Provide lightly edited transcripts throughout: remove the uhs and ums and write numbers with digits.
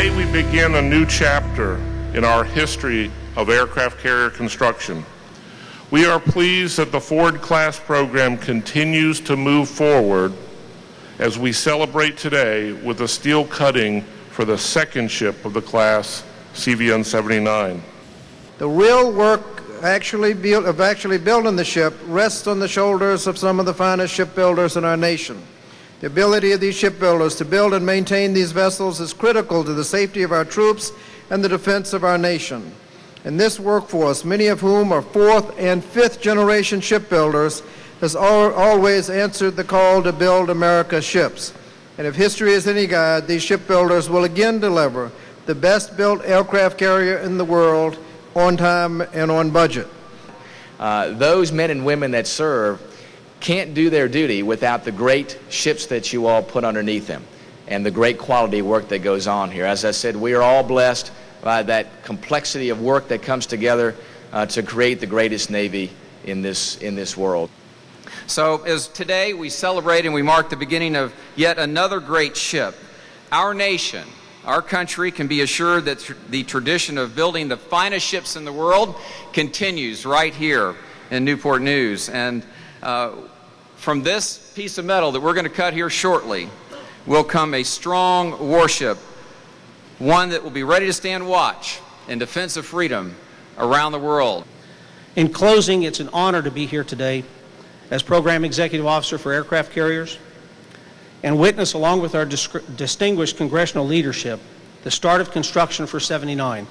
Today we begin a new chapter in our history of aircraft carrier construction. We are pleased that the Ford-class program continues to move forward as we celebrate today with the steel cutting for the second ship of the class, CVN 79. The real work of actually building the ship rests on the shoulders of some of the finest shipbuilders in our nation. The ability of these shipbuilders to build and maintain these vessels is critical to the safety of our troops and the defense of our nation. And this workforce, many of whom are fourth and fifth generation shipbuilders, has always answered the call to build America's ships. And if history is any guide, these shipbuilders will again deliver the best built aircraft carrier in the world on time and on budget. Those men and women that serve can't do their duty without the great ships that you all put underneath them and the great quality work that goes on here. As I said, we are all blessed by that complexity of work that comes together to create the greatest Navy in this world. So as today we celebrate and we mark the beginning of yet another great ship, our nation, our country can be assured that the tradition of building the finest ships in the world continues right here in Newport News. And from this piece of metal that we're going to cut here shortly will come a strong warship, one that will be ready to stand watch in defense of freedom around the world. In closing, it's an honor to be here today as Program Executive Officer for Aircraft Carriers and witness, along with our distinguished congressional leadership, the start of construction for 79.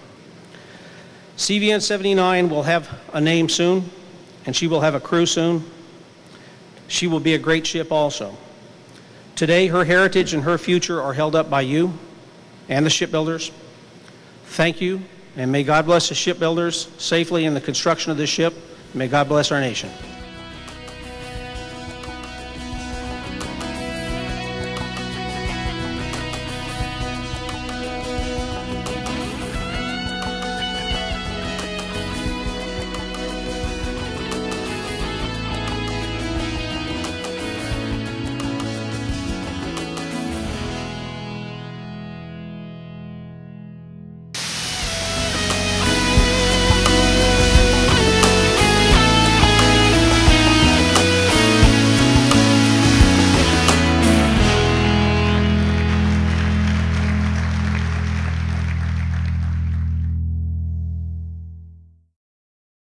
CVN 79 will have a name soon, and she will have a crew soon. She will be a great ship also. Today, her heritage and her future are held up by you and the shipbuilders. Thank you, and may God bless the shipbuilders safely in the construction of this ship. May God bless our nation.